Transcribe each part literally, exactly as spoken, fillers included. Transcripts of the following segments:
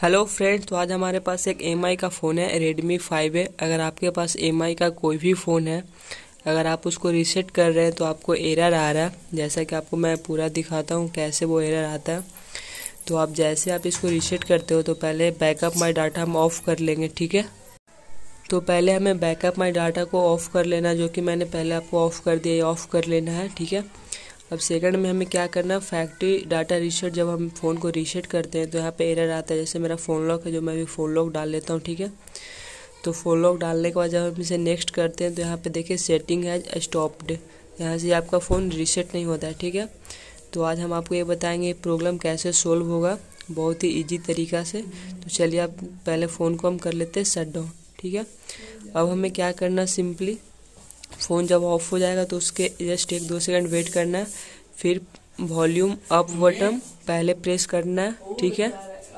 Hello friends, तो आज हमारे पास एक एम आई का फ़ोन है, रेडमी फाइव है। अगर आपके पास एम आई का कोई भी फ़ोन है, अगर आप उसको रीसेट कर रहे हैं तो आपको एरर आ रहा है। जैसा कि आपको मैं पूरा दिखाता हूँ कैसे वो एरर आता है। तो आप जैसे आप इसको रीसेट करते हो तो पहले बैकअप माई डाटा हम ऑफ़ कर लेंगे, ठीक है। तो पहले हमें बैकअप माई डाटा को ऑफ़ कर लेना, जो कि मैंने पहले आपको ऑफ़ कर दिया, ये ऑफ़ कर लेना है, ठीक है। अब सेकंड में हमें क्या करना है, फैक्ट्री डाटा रीसेट। जब हम फ़ोन को रीसेट करते हैं तो यहाँ पे एरर आता है। जैसे मेरा फ़ोन लॉक है, जो मैं भी फ़ोन लॉक डाल लेता हूँ, ठीक है। तो फ़ोन लॉक डालने के बाद जब हम इसे नेक्स्ट करते हैं तो यहाँ पे देखिए सेटिंग है स्टॉप्ड, यहाँ से आपका फ़ोन रीसेट नहीं होता है, ठीक है। तो आज हम आपको ये बताएंगे ये प्रॉब्लम कैसे सोल्व होगा, बहुत ही ईजी तरीका से। तो चलिए आप पहले फ़ोन को हम कर लेते हैं शट डाउन, ठीक है। अब हमें क्या करना, सिंपली फ़ोन जब ऑफ हो जाएगा तो उसके जस्ट एक दो सेकंड वेट करना है, फिर वॉल्यूम अप बटन पहले प्रेस करना है, ठीक है।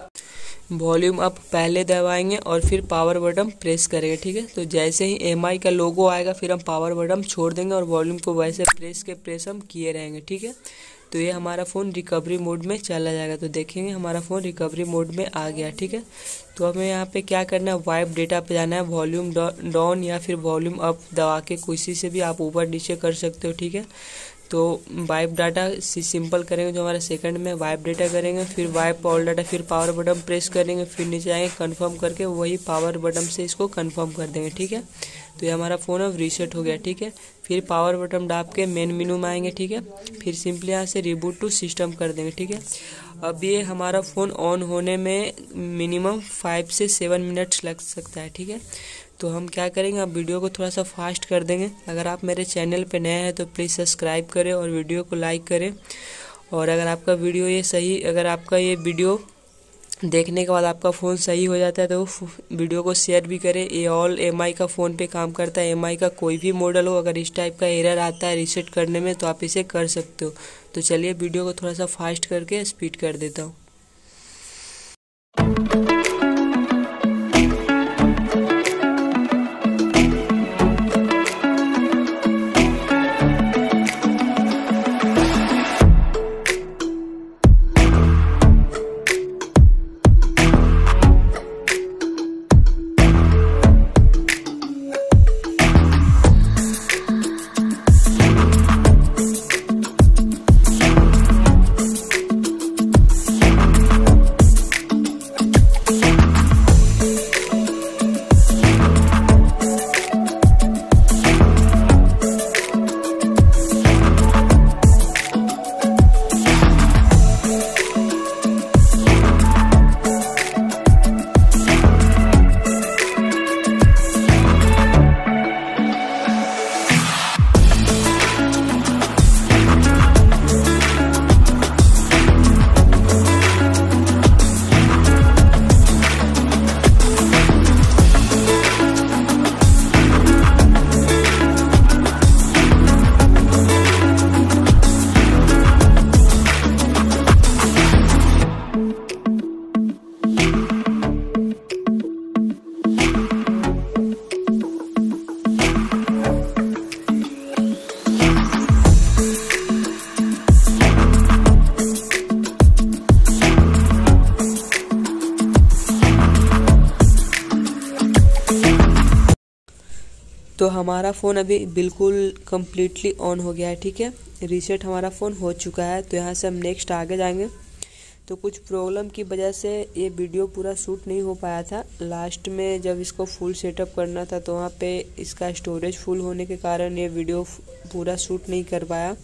वॉल्यूम अप पहले दबाएंगे और फिर पावर बटन प्रेस करेंगे, ठीक है। तो जैसे ही एम आई का लोगो आएगा फिर हम पावर बटन छोड़ देंगे और वॉल्यूम को वैसे प्रेस के प्रेस हम किए रहेंगे, ठीक है। तो ये हमारा फ़ोन रिकवरी मोड में चला जाएगा। तो देखेंगे हमारा फ़ोन रिकवरी मोड में आ गया, ठीक है। तो हमें यहाँ पे क्या करना है, वाइप डेटा पे जाना है, वॉल्यूम डाउन या फिर वॉल्यूम अप दबा के किसी से भी आप ऊपर नीचे कर सकते हो, ठीक है। तो वाइप डाटा सिंपल करेंगे, जो हमारा सेकंड में वाइप डेटा करेंगे, फिर वाइप ऑल डाटा, फिर पावर बटन प्रेस करेंगे, फिर नीचे आएंगे कंफर्म करके वही पावर बटन से इसको कंफर्म कर देंगे, ठीक है। तो ये हमारा फ़ोन अब रीसेट हो गया, ठीक है। फिर पावर बटन दाब के मेन मेनू में आएंगे, ठीक है। फिर सिंपली यहाँ से रिबूट टू सिस्टम कर देंगे, ठीक है। अब ये हमारा फ़ोन ऑन होने में मिनिमम फाइव से सेवन मिनट्स लग सकता है, ठीक है। तो हम क्या करेंगे, अब वीडियो को थोड़ा सा फास्ट कर देंगे। अगर आप मेरे चैनल पे नए हैं तो प्लीज़ सब्सक्राइब करें और वीडियो को लाइक करें। और अगर आपका वीडियो ये सही अगर आपका ये वीडियो देखने के बाद आपका फ़ोन सही हो जाता है तो वीडियो को शेयर भी करें। ये ऑल एम आई का फ़ोन पे काम करता है। एम आई का कोई भी मॉडल हो, अगर इस टाइप का एरर आता है रीसेट करने में तो आप इसे कर सकते हो। तो चलिए वीडियो को थोड़ा सा फास्ट करके स्पीड कर देता हूँ। तो हमारा फ़ोन अभी बिल्कुल कम्प्लीटली ऑन हो गया है, ठीक है। रीसेट हमारा फ़ोन हो चुका है। तो यहाँ से हम नेक्स्ट आगे जाएंगे। तो कुछ प्रॉब्लम की वजह से ये वीडियो पूरा शूट नहीं हो पाया था। लास्ट में जब इसको फुल सेटअप करना था तो वहाँ पे इसका स्टोरेज फुल होने के कारण ये वीडियो पूरा शूट नहीं कर पाया।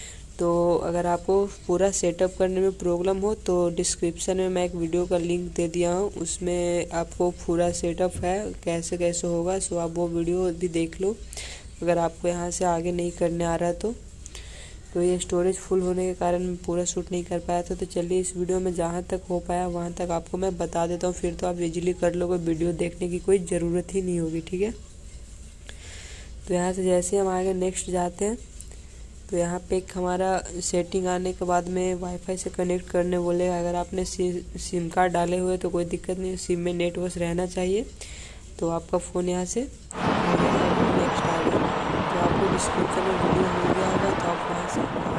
तो अगर आपको पूरा सेटअप करने में प्रॉब्लम हो तो डिस्क्रिप्शन में मैं एक वीडियो का लिंक दे दिया हूँ, उसमें आपको पूरा सेटअप है कैसे कैसे होगा। सो आप वो वीडियो भी देख लो अगर आपको यहाँ से आगे नहीं करने आ रहा है तो। तो ये स्टोरेज फुल होने के कारण मैं पूरा शूट नहीं कर पाया था। तो चलिए इस वीडियो में जहाँ तक हो पाया वहाँ तक आपको मैं बता देता हूँ, फिर तो आप इजीली कर लोगे, वीडियो देखने की कोई ज़रूरत ही नहीं होगी, ठीक है। तो यहाँ से जैसे हम आगे नेक्स्ट जाते हैं तो यहाँ पे एक हमारा सेटिंग आने के बाद में वाईफाई से कनेक्ट करने बोलेगा। अगर आपने सिम कार्ड डाले हुए तो कोई दिक्कत नहीं, सिम में नेट बस रहना चाहिए। तो आपका फ़ोन यहाँ से नेक्स्ट आ गया। तो आपको डिस्क्रिप्शन में वीडियो मिल गया होगा, तो आप वहाँ से